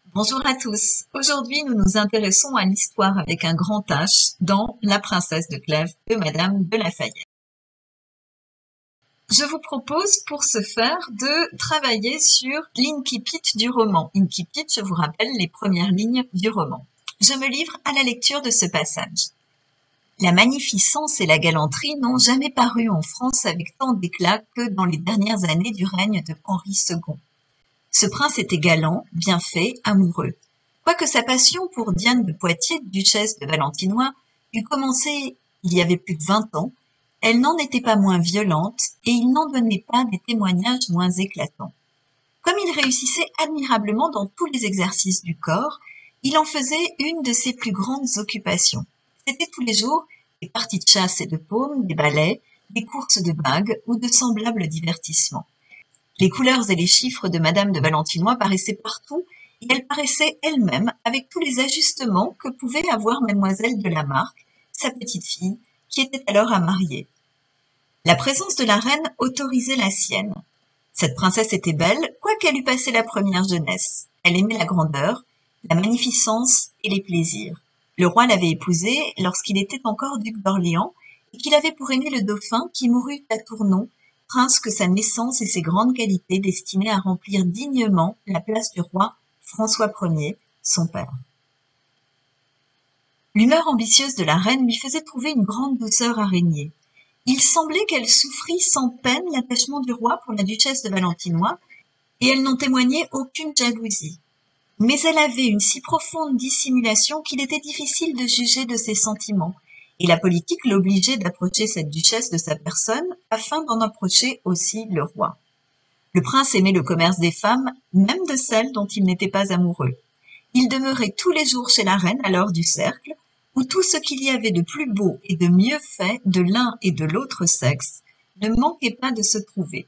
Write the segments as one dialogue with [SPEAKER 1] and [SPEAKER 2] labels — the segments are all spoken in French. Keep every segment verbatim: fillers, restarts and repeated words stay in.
[SPEAKER 1] Bonjour à tous. Aujourd'hui, nous nous intéressons à l'histoire avec un grand H dans La princesse de Clèves de Madame de La Fayette. Je vous propose pour ce faire de travailler sur l'incipit du roman. Incipit, je vous rappelle les premières lignes du roman. Je me livre à la lecture de ce passage. La magnificence et la galanterie n'ont jamais paru en France avec tant d'éclat que dans les dernières années du règne de Henri second. Ce prince était galant, bien fait, amoureux. Quoique sa passion pour Diane de Poitiers, duchesse de Valentinois, eût commencé il y avait plus de vingt ans, elle n'en était pas moins violente et il n'en donnait pas des témoignages moins éclatants. Comme il réussissait admirablement dans tous les exercices du corps, il en faisait une de ses plus grandes occupations. C'était tous les jours des parties de chasse et de paume, des ballets, des courses de bagues ou de semblables divertissements. Les couleurs et les chiffres de Madame de Valentinois paraissaient partout, et elle paraissait elle-même avec tous les ajustements que pouvait avoir Mademoiselle de la Marque, sa petite-fille, qui était alors à marier. La présence de la reine autorisait la sienne. Cette princesse était belle, quoiqu'elle eût passé la première jeunesse. Elle aimait la grandeur, la magnificence et les plaisirs. Le roi l'avait épousée lorsqu'il était encore duc d'Orléans, et qu'il avait pour aîné le dauphin qui mourut à Tournon, prince que sa naissance et ses grandes qualités destinaient à remplir dignement la place du roi François Premier, son père. L'humeur ambitieuse de la reine lui faisait trouver une grande douceur à régner. Il semblait qu'elle souffrît sans peine l'attachement du roi pour la duchesse de Valentinois, et elle n'en témoignait aucune jalousie. Mais elle avait une si profonde dissimulation qu'il était difficile de juger de ses sentiments, et la politique l'obligeait d'approcher cette duchesse de sa personne afin d'en approcher aussi le roi. Le prince aimait le commerce des femmes, même de celles dont il n'était pas amoureux. Il demeurait tous les jours chez la reine à l'heure du cercle, où tout ce qu'il y avait de plus beau et de mieux fait de l'un et de l'autre sexe ne manquait pas de se trouver.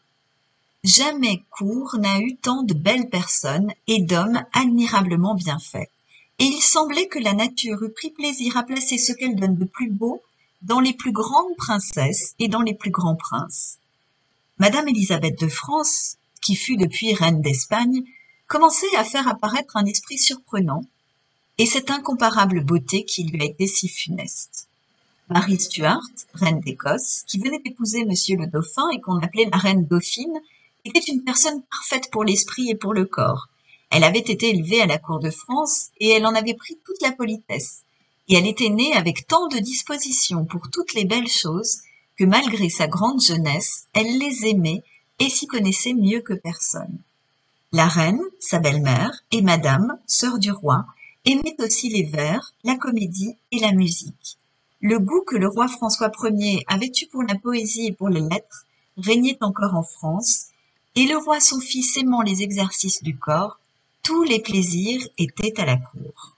[SPEAKER 1] Jamais cour n'a eu tant de belles personnes et d'hommes admirablement bien faits. Et il semblait que la nature eût pris plaisir à placer ce qu'elle donne de plus beau dans les plus grandes princesses et dans les plus grands princes. Madame Élisabeth de France, qui fut depuis reine d'Espagne, commençait à faire apparaître un esprit surprenant, et cette incomparable beauté qui lui a été si funeste. Marie Stuart, reine d'Écosse, qui venait d'épouser monsieur le dauphin et qu'on appelait la reine dauphine, était une personne parfaite pour l'esprit et pour le corps. Elle avait été élevée à la cour de France et elle en avait pris toute la politesse. Et elle était née avec tant de disposition pour toutes les belles choses que malgré sa grande jeunesse, elle les aimait et s'y connaissait mieux que personne. La reine, sa belle-mère, et madame, sœur du roi, aimaient aussi les vers, la comédie et la musique. Le goût que le roi François Premier avait eu pour la poésie et pour les lettres régnait encore en France, et le roi son fils aimant les exercices du corps, tous les plaisirs étaient à la cour.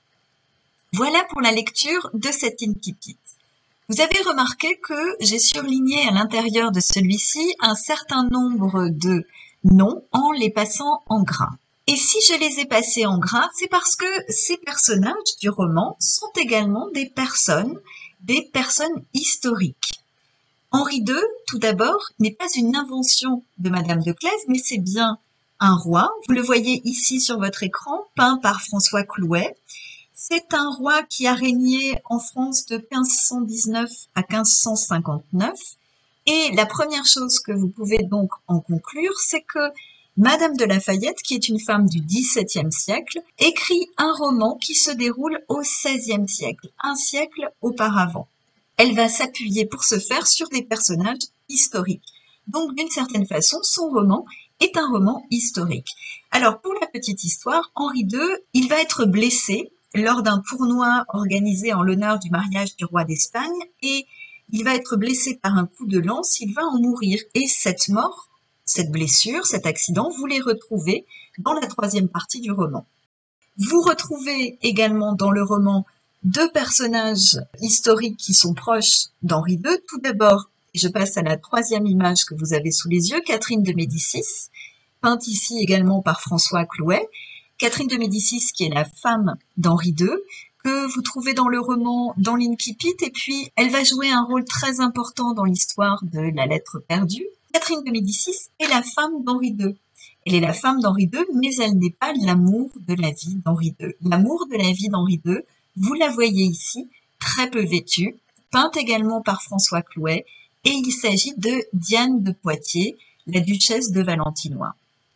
[SPEAKER 1] Voilà pour la lecture de cet incipit. Vous avez remarqué que j'ai surligné à l'intérieur de celui-ci un certain nombre de noms en les passant en gras. Et si je les ai passés en gras, c'est parce que ces personnages du roman sont également des personnes, des personnes historiques. Henri deux, tout d'abord, n'est pas une invention de Madame de Clèves, mais c'est bien un roi. Vous le voyez ici sur votre écran, peint par François Clouet. C'est un roi qui a régné en France de quinze cent dix-neuf à quinze cent cinquante-neuf. Et la première chose que vous pouvez donc en conclure, c'est que Madame de La Fayette, qui est une femme du dix-septième siècle, écrit un roman qui se déroule au seizième siècle, un siècle auparavant. Elle va s'appuyer pour ce faire sur des personnages historiques. Donc, d'une certaine façon, son roman est un roman historique. Alors, pour la petite histoire, Henri deux, il va être blessé lors d'un tournoi organisé en l'honneur du mariage du roi d'Espagne et il va être blessé par un coup de lance, il va en mourir. Et cette mort, cette blessure, cet accident, vous les retrouvez dans la troisième partie du roman. Vous retrouvez également dans le roman deux personnages historiques qui sont proches d'Henri deux. Tout d'abord, je passe à la troisième image que vous avez sous les yeux, Catherine de Médicis, peinte ici également par François Clouet. Catherine de Médicis, qui est la femme d'Henri deux, que vous trouvez dans le roman, dans l'incipit, et puis elle va jouer un rôle très important dans l'histoire de la lettre perdue. Catherine de Médicis est la femme d'Henri deux. Elle est la femme d'Henri deux, mais elle n'est pas l'amour de la vie d'Henri deux. L'amour de la vie d'Henri deux, vous la voyez ici, très peu vêtue, peinte également par François Clouet, et il s'agit de Diane de Poitiers, la duchesse de Valentinois.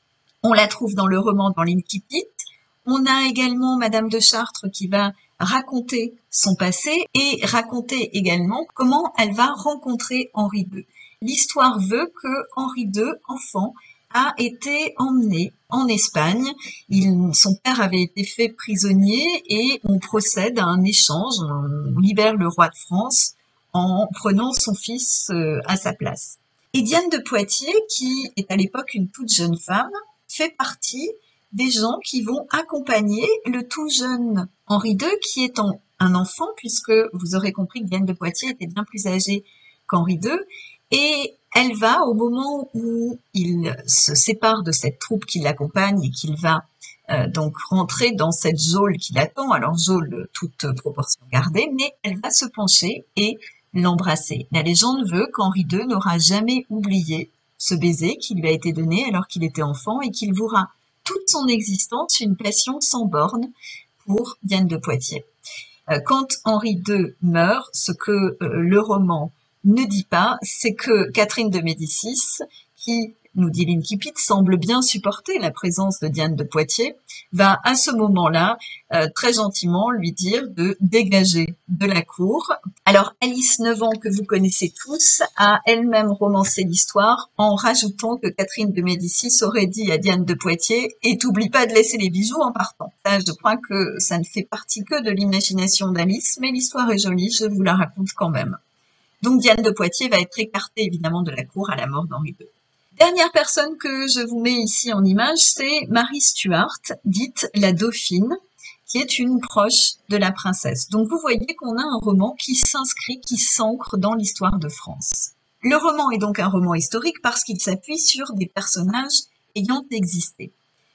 [SPEAKER 1] On la trouve dans le roman dans l'Incipit. On a également Madame de Chartres qui va raconter son passé et raconter également comment elle va rencontrer Henri deux. L'histoire veut que Henri deux, enfant, a été emmené en Espagne. Il, son père avait été fait prisonnier et on procède à un échange. On libère le roi de France en prenant son fils à sa place. Et Diane de Poitiers, qui est à l'époque une toute jeune femme, fait partie des gens qui vont accompagner le tout jeune Henri deux, qui est un enfant, puisque vous aurez compris que Diane de Poitiers était bien plus âgée qu'Henri deux, et elle va, au moment où il se sépare de cette troupe qui l'accompagne et qu'il va euh, donc rentrer dans cette geôle qui l'attend, alors geôle toute proportion gardée, mais elle va se pencher et l'embrasser. La légende veut qu'Henri deux n'aura jamais oublié ce baiser qui lui a été donné alors qu'il était enfant et qu'il vouera toute son existence une passion sans borne pour Diane de Poitiers. Quand Henri deux meurt, ce que le roman ne dit pas, c'est que Catherine de Médicis, qui, nous dit l'Incipit, semble bien supporter la présence de Diane de Poitiers, va à ce moment-là euh, très gentiment lui dire de dégager de la cour. Alors Alice, neuf ans, que vous connaissez tous, a elle-même romancé l'histoire en rajoutant que Catherine de Médicis aurait dit à Diane de Poitiers « Et t'oublie pas de laisser les bijoux en partant ». Ça, je crois que ça ne fait partie que de l'imagination d'Alice, mais l'histoire est jolie, je vous la raconte quand même. Donc Diane de Poitiers va être écartée évidemment de la cour à la mort d'Henri deux. Dernière personne que je vous mets ici en image, c'est Marie Stuart, dite la Dauphine, qui est une proche de la princesse. Donc vous voyez qu'on a un roman qui s'inscrit, qui s'ancre dans l'histoire de France. Le roman est donc un roman historique parce qu'il s'appuie sur des personnages ayant existé.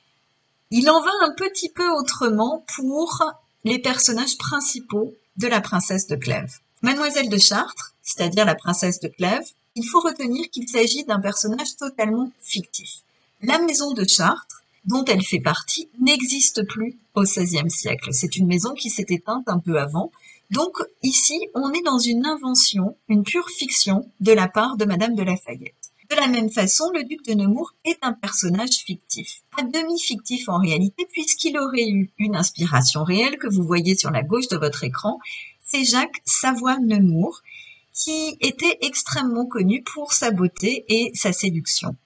[SPEAKER 1] Il en va un petit peu autrement pour les personnages principaux de la princesse de Clèves. Mademoiselle de Chartres, c'est-à-dire la princesse de Clèves, il faut retenir qu'il s'agit d'un personnage totalement fictif. La maison de Chartres, dont elle fait partie, n'existe plus au seizième siècle. C'est une maison qui s'est éteinte un peu avant. Donc ici, on est dans une invention, une pure fiction de la part de Madame de La Fayette. De la même façon, le duc de Nemours est un personnage fictif, à demi fictif en réalité, puisqu'il aurait eu une inspiration réelle que vous voyez sur la gauche de votre écran. C'est Jacques Savoie-Nemours, qui était extrêmement connu pour sa beauté et sa séduction.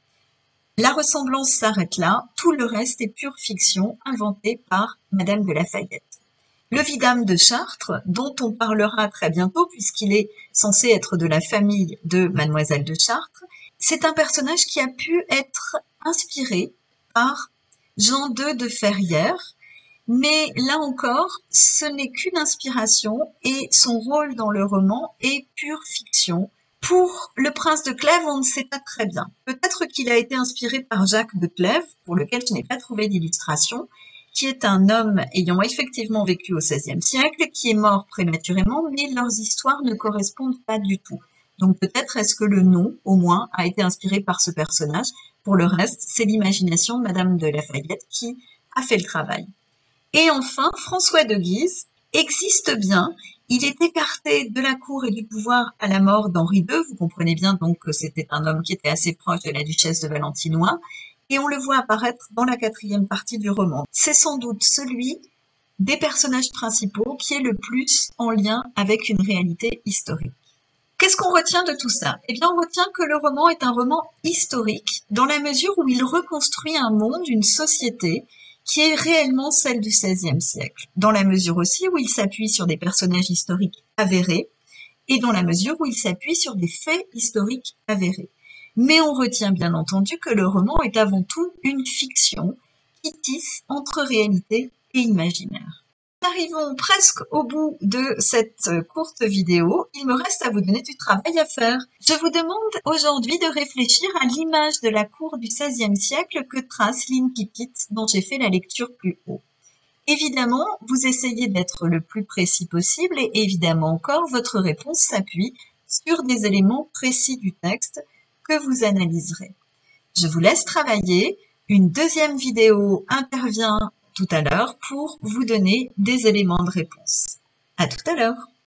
[SPEAKER 1] La ressemblance s'arrête là, tout le reste est pure fiction inventée par Madame de La Fayette. Le vidame de Chartres, dont on parlera très bientôt puisqu'il est censé être de la famille de Mademoiselle de Chartres, c'est un personnage qui a pu être inspiré par Jean deux de Ferrières, mais là encore, ce n'est qu'une inspiration et son rôle dans le roman est pure fiction. Pour le prince de Clèves, on ne sait pas très bien. Peut-être qu'il a été inspiré par Jacques de Clèves, pour lequel je n'ai pas trouvé d'illustration, qui est un homme ayant effectivement vécu au seizième siècle, qui est mort prématurément, mais leurs histoires ne correspondent pas du tout. Donc peut-être est-ce que le nom, au moins, a été inspiré par ce personnage. Pour le reste, c'est l'imagination de Madame de La Fayette qui a fait le travail. Et enfin, François de Guise existe bien. Il est écarté de la cour et du pouvoir à la mort d'Henri deux. Vous comprenez bien donc que c'était un homme qui était assez proche de la duchesse de Valentinois. Et on le voit apparaître dans la quatrième partie du roman. C'est sans doute celui des personnages principaux qui est le plus en lien avec une réalité historique. Qu'est-ce qu'on retient de tout ça? Eh bien, on retient que le roman est un roman historique dans la mesure où il reconstruit un monde, une société qui est réellement celle du seizième siècle, dans la mesure aussi où il s'appuie sur des personnages historiques avérés et dans la mesure où il s'appuie sur des faits historiques avérés. Mais on retient bien entendu que le roman est avant tout une fiction qui tisse entre réalité et imaginaire. Nous arrivons presque au bout de cette courte vidéo. Il me reste à vous donner du travail à faire. Je vous demande aujourd'hui de réfléchir à l'image de la cour du seizième siècle que trace l'Incipit dont j'ai fait la lecture plus haut. Évidemment, vous essayez d'être le plus précis possible et évidemment encore, votre réponse s'appuie sur des éléments précis du texte que vous analyserez. Je vous laisse travailler. Une deuxième vidéo intervient tout à l'heure pour vous donner des éléments de réponse. À tout à l'heure.